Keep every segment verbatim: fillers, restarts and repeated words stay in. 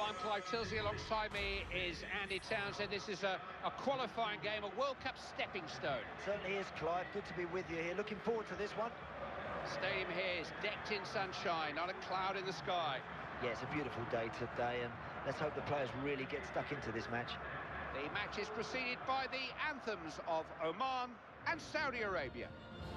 I'm Clive Tilsley. Alongside me is Andy Townsend. This is a, a qualifying game, a World Cup stepping stone. Certainly is, Clive. Good to be with you here. Looking forward to this one. Stadium here is decked in sunshine, not a cloud in the sky. Yeah, it's a beautiful day today, and let's hope the players really get stuck into this match. The match is preceded by the anthems of Oman and Saudi Arabia.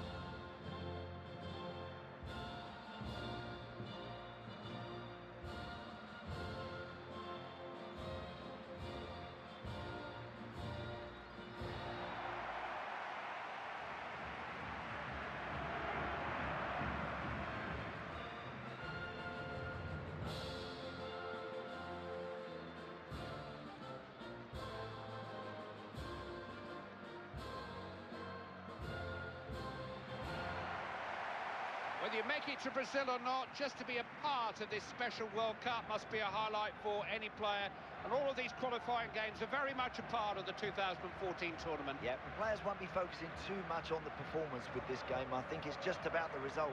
Whether you make it to Brazil or not, just to be a part of this special World Cup must be a highlight for any player. And all of these qualifying games are very much a part of the two thousand fourteen tournament. Yeah, the players won't be focusing too much on the performance with this game. I think it's just about the result.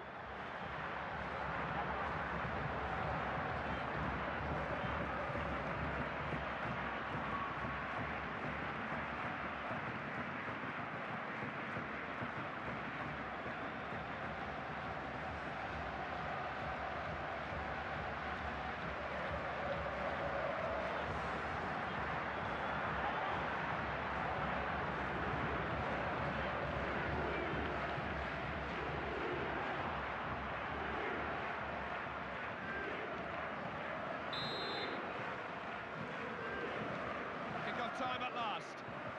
Time at last.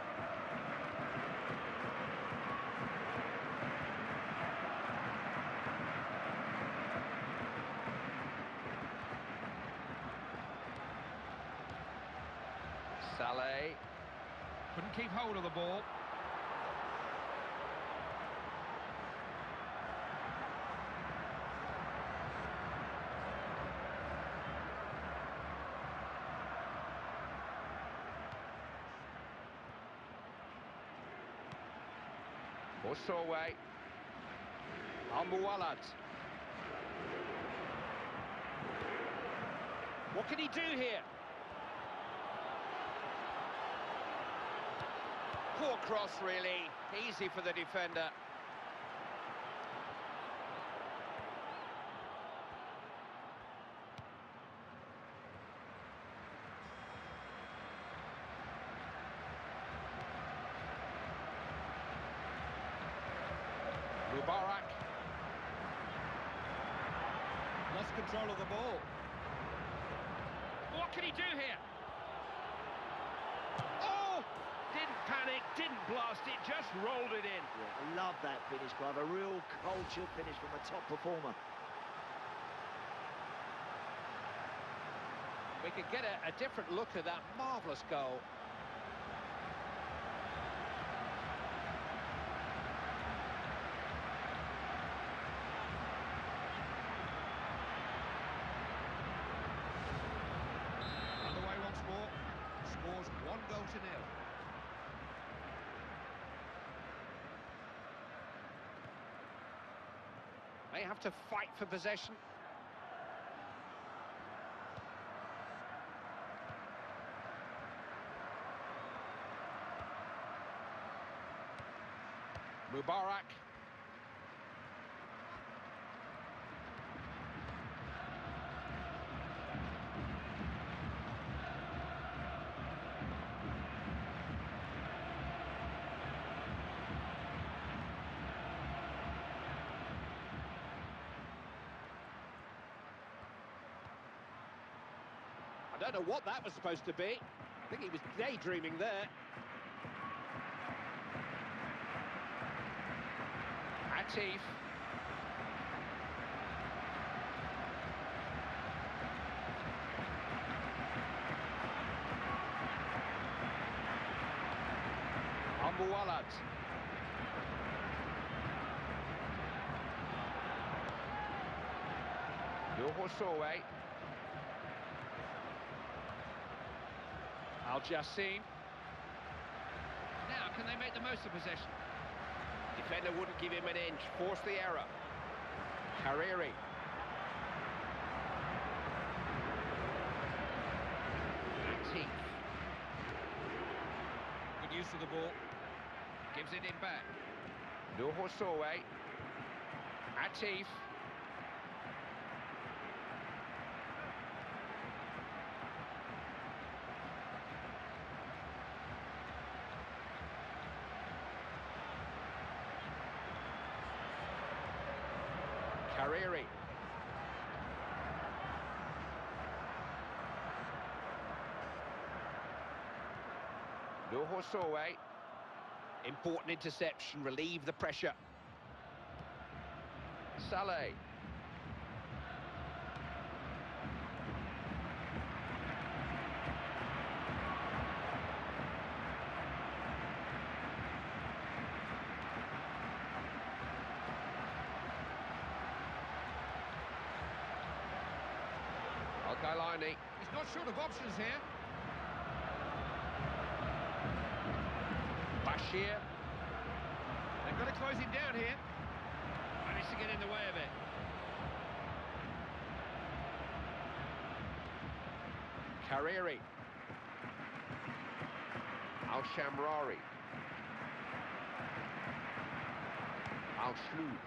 Saleh couldn't keep hold of the ball. Bosoway, Al-Muwallad. What can he do here? Poor cross, really. Easy for the defender. Mubarak lost control of the ball. What can he do here? Oh! Didn't panic, didn't blast it, just rolled it in. Yeah, I love that finish, Clive. A real cultured finish from a top performer. We could get a, a different look at that marvellous goal. Once more, scores one goal to nil. They have to fight for possession. Mubarak. I don't know what that was supposed to be. I think he was daydreaming there. Atif. Al-Muwallad. Bosoway. Al-Jassim. Now, can they make the most of possession? Defender wouldn't give him an inch, force the error. Hariri. use of the ball. Gives it in back. Nuhu Sowe. Atif. Kariri. Nuhu Sowe. Important interception, relieve the pressure. Saleh. Al-Gailani. He's not short of options here. Bashir. They've got to close him down here. Managed to get in the way of it. Kariri. Al-Shamrari. Al-Shloub.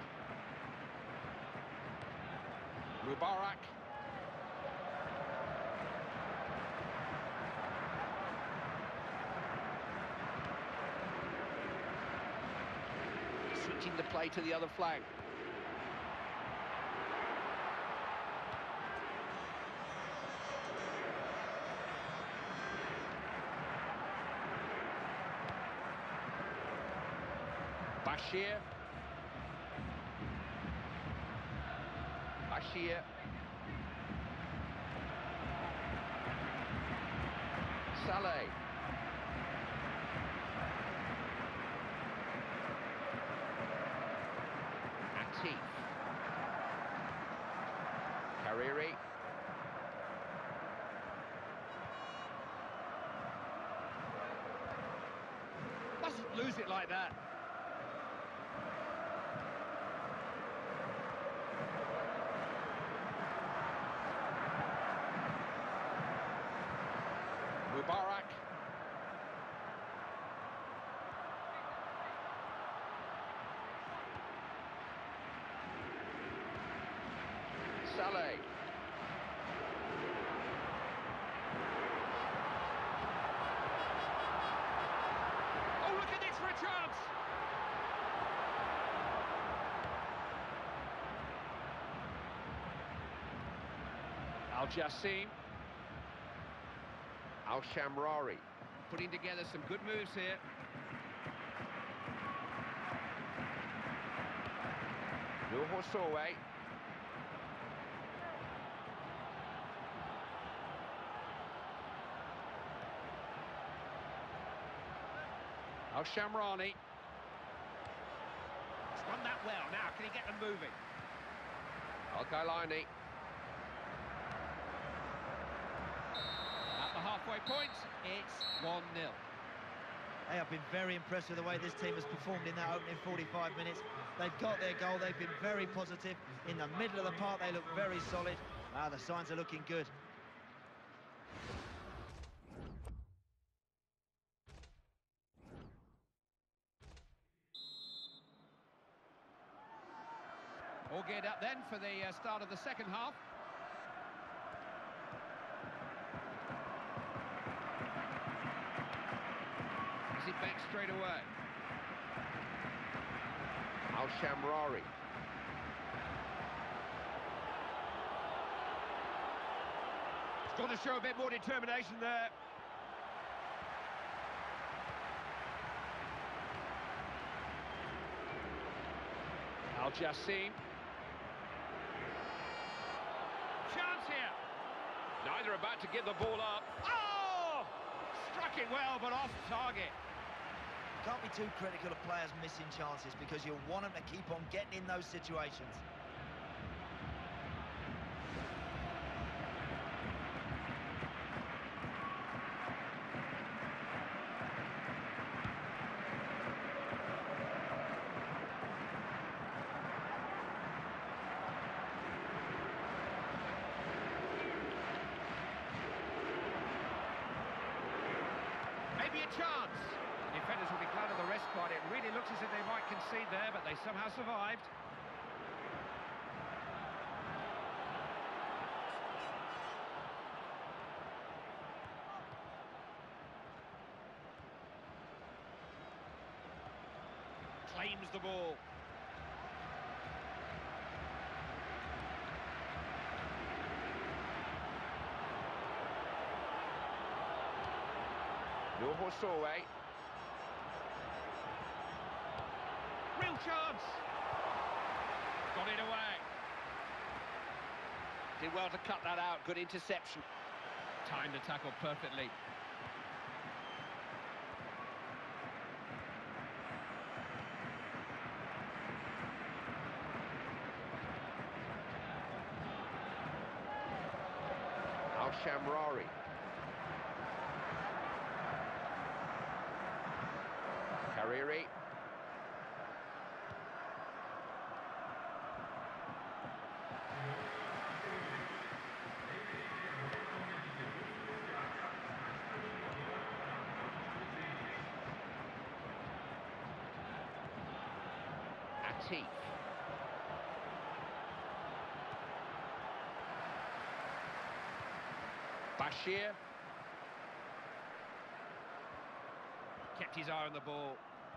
Mubarak. Switching the play to the other flank. Bashir. Bashir. Saleh. Atif. Kariri. Mustn't lose it like that. Mubarak. Saleh. Oh, look at this for a chance. Al-Jassim. Al-Shamrari. Putting together some good moves here. Nuhu Sowe. Al-Shamrani. He's run that well. Now, can he get them moving? Al-Gailani. At the halfway point, it's one nil. Hey, I've been very impressed with the way this team has performed in that opening forty-five minutes. They've got their goal, they've been very positive. In the middle of the park, they look very solid. Ah, the signs are looking good. All geared up then for the uh, start of the second half. Is it back straight away? Al-Shamrari. He's got to show a bit more determination there. Al-Jassim. Chance here. Neither about to give the ball up. Oh! Struck it well, but off target. Can't be too critical of players missing chances because you'll want them to keep on getting in those situations. Maybe a chance. If defenders will be glad of the respite. It really looks as if they might concede there, but they somehow survived. Claims the ball. Nuhu Sowe. Real chance. Got it away. Did well to cut that out. Good interception. Timed the tackle perfectly. Al-Shamrari. Hariri. Atif. Bashir. Kept his eye on the ball.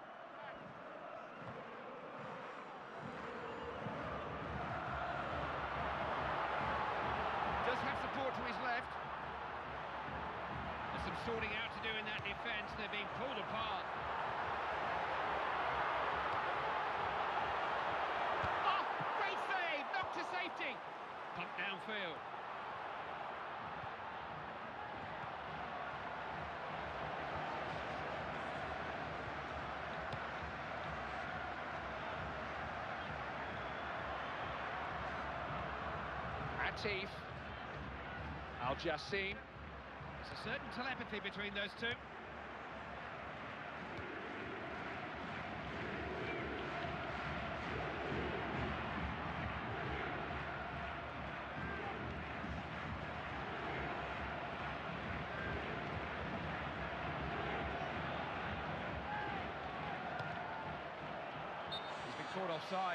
Does have support to his left. There's some sorting out to do in that defence. They're being pulled apart. Oh, great save! Knocked to safety. Pumped downfield. Atif. Al-Jassim. There's a certain telepathy between those two. He's been caught offside.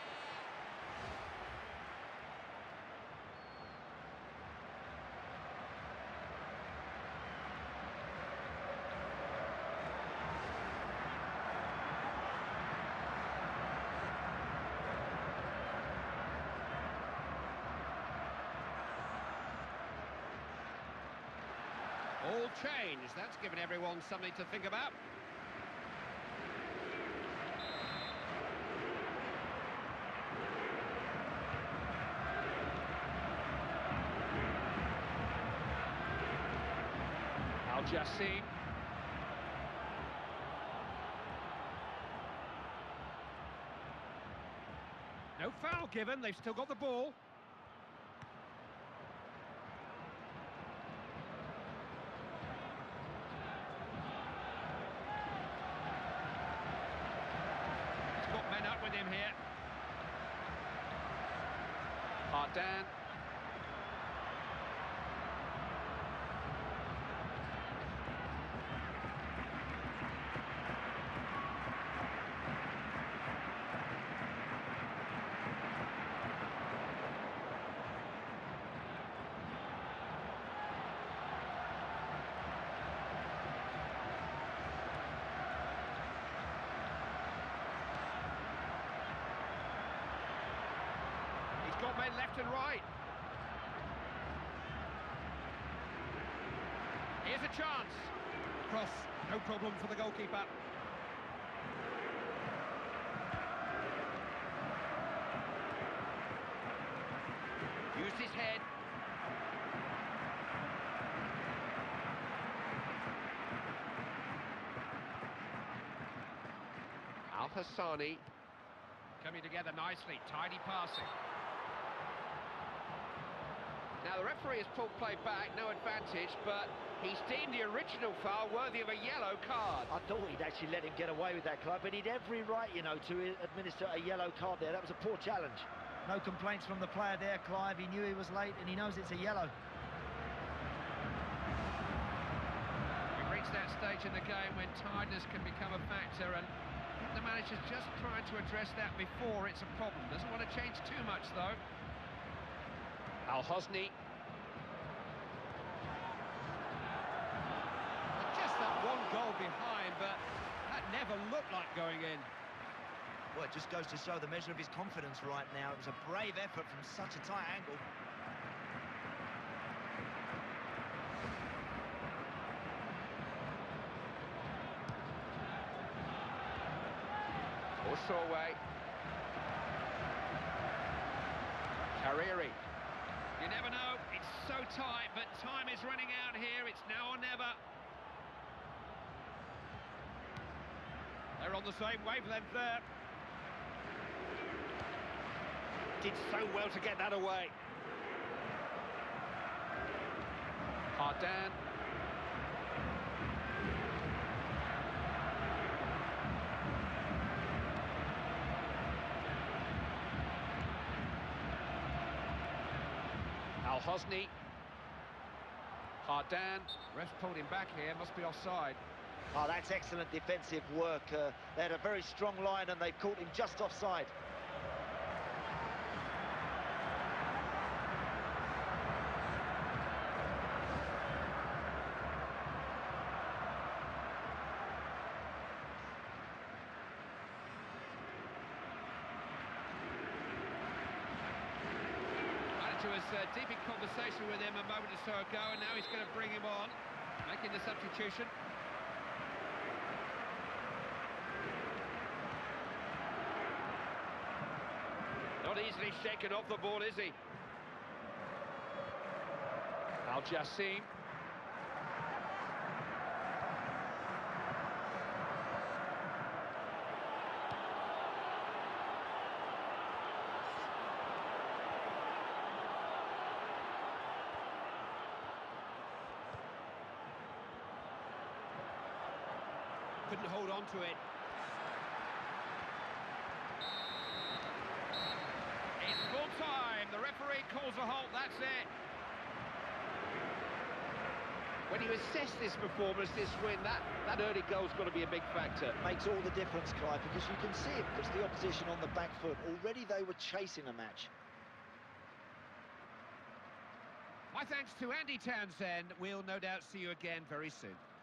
All changed. That's given everyone something to think about. Al-Jassim. No foul given. They've still got the ball. Men up with him here. Ardan. Got men left and right. Here's a chance. Cross, no problem for the goalkeeper. Used his head. Al-Hassani. Coming together nicely, tidy passing. Now, the referee has pulled play back, no advantage, but he's deemed the original foul worthy of a yellow card. I thought he'd actually let him get away with that, Clive, but he'd every right, you know, to administer a yellow card there. That was a poor challenge. No complaints from the player there, Clive. He knew he was late, and he knows it's a yellow. We've reached that stage stage in the game when tiredness can become a factor, and I think the manager's just trying to address that before it's a problem. Doesn't want to change too much, though. Al-Hosni. Just that one goal behind, but that never looked like going in. Well, it just goes to show the measure of his confidence right now. It was a brave effort from such a tight angle. Also away. Hariri. You never know, it's so tight, but time is running out here. It's now or never. They're on the same wavelength there. Did so well to get that away. Hardan. Al-Hosni. Hardan. Ref pulled him back here, must be offside. Oh, that's excellent defensive work. Uh, they had a very strong line and they caught him just offside. Was uh, deep in conversation with him a moment or so ago, and now he's going to bring him on, making the substitution. Not easily shaken off the ball, is he? Al-Jassim. Couldn't hold on to it. It's full time. The referee calls a halt. That's it. When you assess this performance, this win, that, that early goal's got to be a big factor. Makes all the difference, Clive, because you can see it puts the opposition on the back foot. Already they were chasing a match. My thanks to Andy Townsend. We'll no doubt see you again very soon.